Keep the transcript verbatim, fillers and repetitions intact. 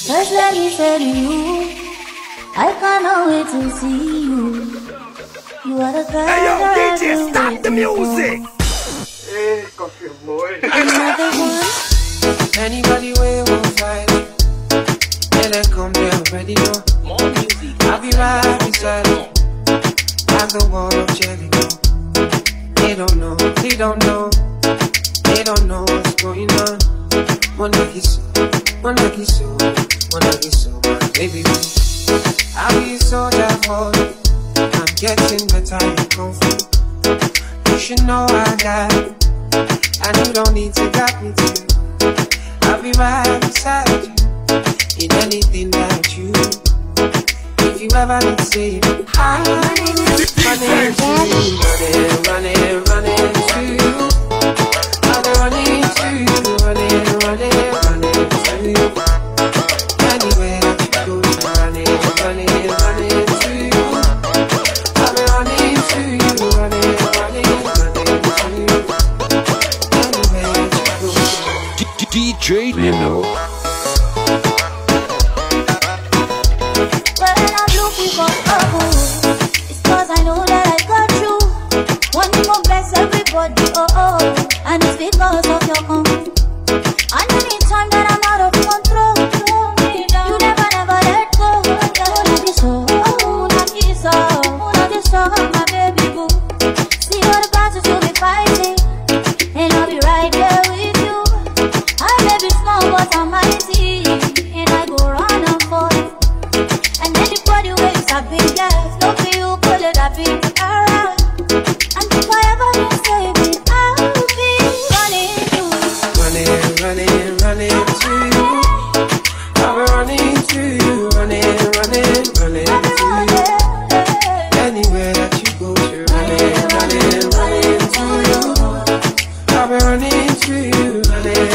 Just let me say to you, I cannot wait to see you. You are the girl Hey yo, that D J, I've stop been the waiting music! for. Hey, coffee boy. Another one. Anybody way will fight, and then come there already know. More music. I'll be right beside you, like the wall of Jericho. They don't know, they don't know, they don't know what's going on. Wanna kiss you, wanna kiss you, wanna kiss you, my baby. I'll be so that hard. I'm getting better in kung fu. You should know I got it, and you don't need to got me too. I'll be right beside you in anything that you do. If you ever need to say it, I'm running, running to you, running, running, running to you. I'm running to you, running, running, running to you. Anywhere that you go, running, running, running to you. I'm running to you, running, running, running to you. Anywhere that you go. D J Lino. When I'm looking for trouble, it's cause I know that I got you. One more bless everybody, oh oh, and it's because of your own. And anytime that I'm out of control, you never, never let go. Una kiso, una kiso, una kiso, my baby boo. See all the battles you'll be fighting, and I'll be right there with you. I may be small but I'm mighty, and I go round and forth. And anybody waves a big yes, don't be you pull it up in around. And if I ever need saving, I'll be running you. Running, running, running to you. I'll be running to you, running, running, running to you. Anywhere that you go to, running, running, running to you. I'll be running to you, running,